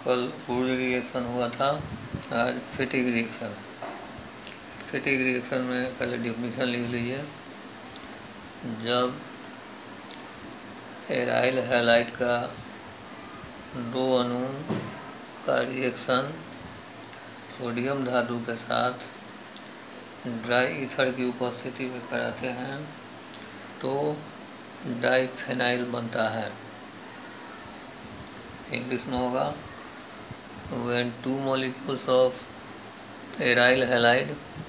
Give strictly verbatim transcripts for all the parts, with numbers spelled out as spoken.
कल would reaction हुआ था, आज फिटिक रिएक्शन। फिटिक रिएक्शन में पहले डेफिनेशन लिख लीजिए। जब एराइल हैलाइड का दो अणु का रिएक्शन सोडियम धातु के साथ ड्राई ईथर की उपस्थिति में कराते हैं तो डाइफेनाइल बनता है। इंग्लिश में होगा when two molecules of aryl halide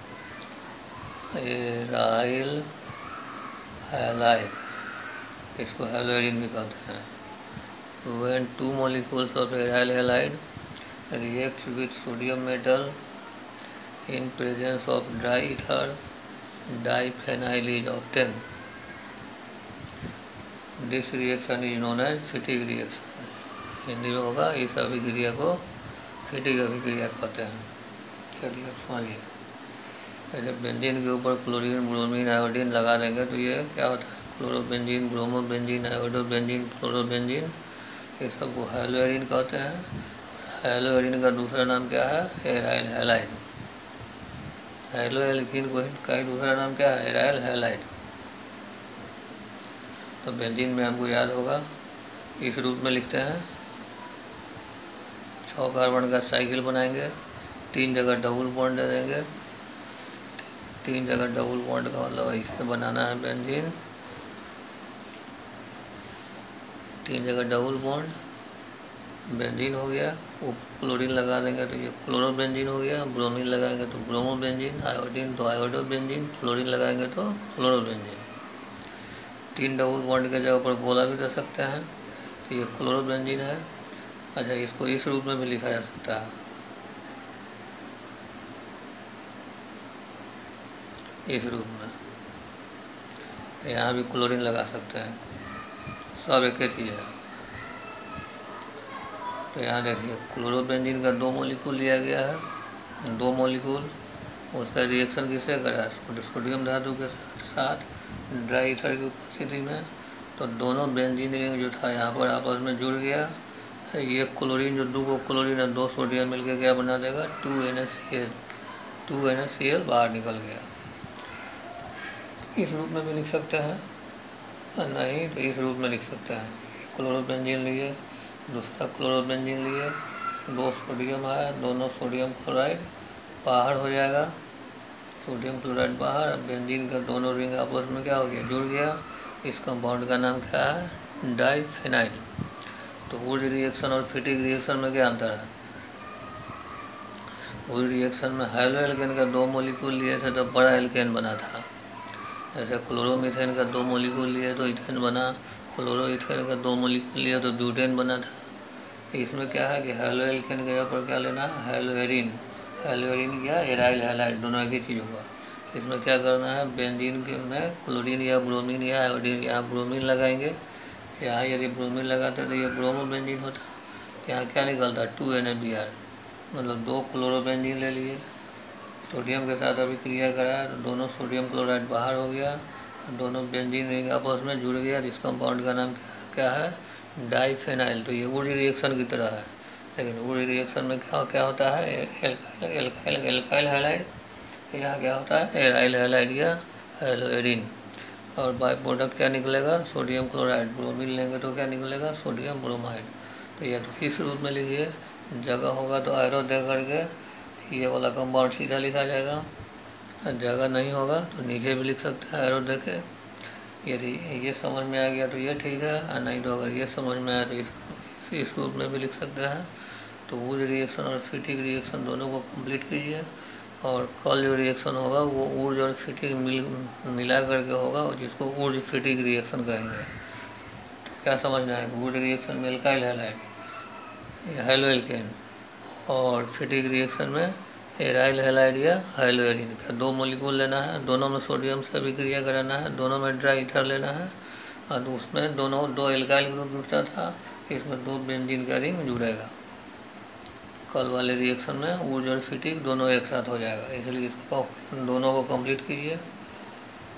aryl halide इसको हैलोइडिन भी कहते हैं। when two molecules of aryl halide reacts with sodium metal in presence of dry ether diphenyl is obtained. This reaction is known as फिटिक reaction। Hindi में होगा इस अभिक्रिया को फिटिक अभिक्रिया कहते हैं। चलिए अब समझिए। जैसे बेंजीन के ऊपर क्लोरीन ब्रोमीन आयोडीन लगा देंगे तो ये क्या होता है, क्लोरोबेंजीन ब्रोमोबेंजीन आयोडोबेंजीन फ्लोरोबेंजीन, ये सब को हैलोइडिन कहते हैं। हैलोइडिन का दूसरा नाम क्या है, एराइल हैलाइड। हैलोएल्कीन को का दूसरा नाम क्या है, एराइल हैलाइड। तो बेंजीन में हमको याद होगा इस रूप में लिखते हैं। छः कार्बन का साइकिल बनाएंगे, तीन जगह डबल बॉन्ड दे देंगे। तीन जगह डबल बॉन्ड का मतलब इसे बनाना है बेंजीन। तीन जगह डबल बॉन्ड बेंजीन हो गया। ऊपर क्लोरीन लगा देंगे तो ये क्लोरोबेंजीन हो गया। ब्रोमीन लगाएंगे तो ब्रोमोबेंजीन, आयोडीन तो आयोडोबेंजीन, फ्लोरीन लगाएंगे तो फ्लोरोबेंजीन। तीन डबल बॉन्ड के जगह पर गोला भी दे सकते हैं तो ये क्लोरोबेंजीन है। अच्छा, इसको इस रूप में भी लिखा जा सकता है, इस रूप में। यहाँ भी क्लोरीन लगा सकते हैं, सब एक ही चीज़ है। तो यहाँ देखिए क्लोरोबेंजीन का दो मॉलिक्यूल लिया गया है, दो मॉलिक्यूल। उसका रिएक्शन किससे करा, सोडियम धातु के साथ ड्राई ईथर की उपस्थिति में। तो दोनों बेंजीन रिंग जो था यहाँ पर आपस में जुड़ गया। ये क्लोरीन जो दो को क्लोरीन और दो सोडियम मिलकर क्या बना देगा, two N H C L. Two N H C L बाहर निकल गया। इस रूप में भी लिख सकते हैं, नहीं तो इस रूप में लिख सकते हैं। क्लोरोबेंजीन लिए, दूसरा क्लोरोबेंजीन लिए, दो सोडियम आया, दोनों सोडियम क्लोराइड बाहर हो जाएगा। सोडियम क्लोराइड बाहर, बेंजीन का दोनों रिंग आपस में क्या हो गया, जुड़ गया। इस कंपाउंड का नाम क्या है, डाइफेनाइल। तो वुड रिएक्शन और फिटिक रिएक्शन में क्या अंतर है। वुड रिएक्शन में हैलोएल्केन का दो मॉलिक्यूल लिए थे तो बड़ा एल्केन बना था। जैसे क्लोरोमीथेन का दो मॉलिक्यूल लिए तो इथेन बना, क्लोरोइथेन का दो मॉलिक्यूल लिए तो ब्यूटेन बना था। इसमें क्या है कि हैलोएल्केन के जगह पर क्या लेना है, हैलोएरिन। हैलोएरिन या एराइल हैलाइड दोनों एक ही चीज़ होगा। इसमें क्या करना है, बेंजीन के में क्लोरीन या ब्रोमीन या आयोडीन, यहाँ ब्रोमीन लगाएंगे। यहाँ यदि ब्रोमीन लगाते तो ये ब्रोमोबेंजीन होता। यहाँ क्या निकलता, two N A B R, मतलब दो क्लोरोबेंजीन ले लिए। सोडियम के साथ अभी क्रिया कराया तो दोनों सोडियम क्लोराइड बाहर हो गया, दोनों बेंजीन रिंग आपस में जुड़ गया। इस कंपाउंड का नाम क्या है, डाइफेनाइल। तो ये वुड रिएक्शन की तरह है, लेकिन वुड रिएक्शन में क्या क्या होता है, एल्काइल एल्काइल हैलाइड। यहाँ क्या होता है, एराइल हैलाइड या हैलोएरिन। और बाय प्रोडक्ट क्या निकलेगा, सोडियम क्लोराइड। ब्रोमीन लेंगे तो क्या निकलेगा, सोडियम ब्रोमाइड। तो यह तो इस रूप में लिखिए। जगह होगा तो एरो दे करके ये वाला कंपाउंड सीधा लिखा जाएगा। जगह नहीं होगा तो नीचे भी लिख सकते हैं एरो दे के। यदि ये समझ में आ गया तो ये ठीक है, और नहीं तो अगर ये समझ में आया तो इस इस रूप में भी लिख सकते हैं। तो वुड रिएक्शन और फिटिक रिएक्शन दोनों को कंप्लीट कीजिए। और कल जो रिएक्शन होगा वो वुड और फिटिक मिल मिला करके होगा, और जिसको वुड फिटिक रिएक्शन कहेंगे। तो क्या समझना है, वुड रिएक्शन में एल्काइल हैलाइड या हैलोएल्केन, और फिटिक रिएक्शन में एराइल हैलाइड या हैलोएरिन का दो मॉलिक्यूल लेना है। दोनों में सोडियम से अभिक्रिया कराना है, दोनों में ड्राई ईथर लेना है। और उसमें दोनों दो एल्काइल ग्रुप जुड़ता था, इसमें दो बेंजीन का रिंग जुड़ेगा। कल वाले रिएक्शन में वुड और फिटिक दोनों एक साथ हो जाएगा, इसलिए इसको दोनों को कंप्लीट कीजिए।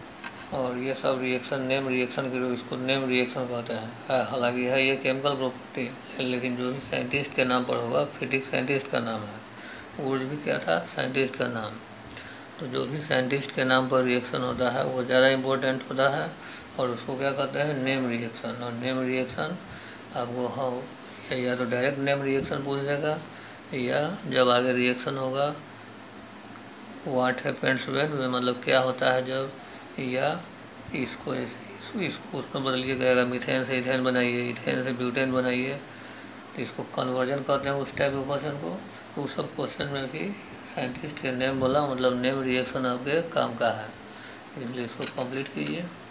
और ये सब रिएक्शन नेम रिएक्शन के, इसको नेम रिएक्शन कहते हैं। हालांकि है ये केमिकल प्रॉपर्टी है, लेकिन जो भी साइंटिस्ट के नाम पर होगा, फिजिक्स साइंटिस्ट का नाम है, वो भी क्या था, साइंटिस्ट का नाम। तो जो भी साइंटिस्ट के नाम पर रिएक्शन होता है वो ज़्यादा इम्पोर्टेंट होता है, और उसको क्या कहते हैं, नेम रिएक्शन। और नेम रिएक्शन आपको हाँ या तो डायरेक्ट नेम रिएक्शन पूछ देगा, या जब आगे रिएक्शन होगा व्हाट हैपेंस व्हेन, मतलब क्या होता है जब, या इसको इसको, इसको उसमें बदलिए कहेगा मीथेन से इथेन बनाइए, इथेन से ब्यूटेन बनाइए, तो इसको कन्वर्जन कहते हैं उस टाइप के क्वेश्चन को। तो उस सब क्वेश्चन में भी साइंटिस्ट के नेम बोला मतलब नेम रिएक्शन आपके काम का है, इसलिए इसको कंप्लीट कीजिए।